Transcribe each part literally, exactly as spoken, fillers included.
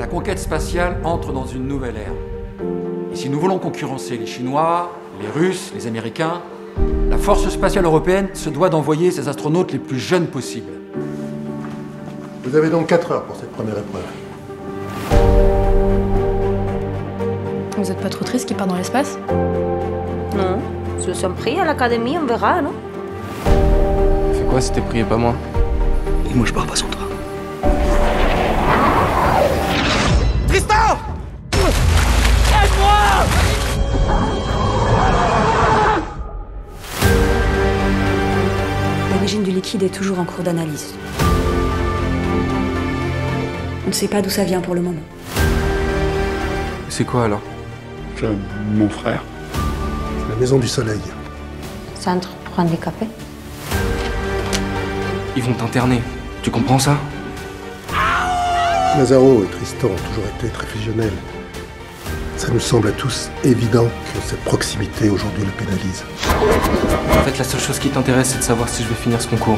conquête spatiale entre dans une nouvelle ère. Et si nous voulons concurrencer les Chinois, les Russes, les Américains, la force spatiale européenne se doit d'envoyer ses astronautes les plus jeunes possibles. Vous avez donc quatre heures pour cette première épreuve. Vous êtes pas trop triste qu'il part dans l'espace? Non, je suis pris à l'académie, on verra, non? Fais quoi si t'es pris et pas moi? Et moi je pars pas sans toi. Tristan! Aide-moi! L'origine du liquide est toujours en cours d'analyse. On ne sait pas d'où ça vient pour le moment. C'est quoi alors? C'est mon frère. La Maison du Soleil. Centre pour handicapés. Ils vont t'interner. Tu comprends ça? Lazaro et Tristan ont toujours été très fusionnels. Ça nous semble à tous évident que cette proximité aujourd'hui le pénalise. En fait, la seule chose qui t'intéresse, c'est de savoir si je vais finir ce concours.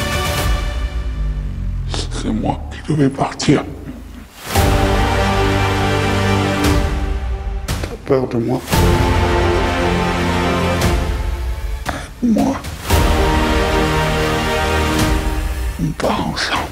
C'est moi qui devais partir. T'as peur de moi? Moi. On part ensemble.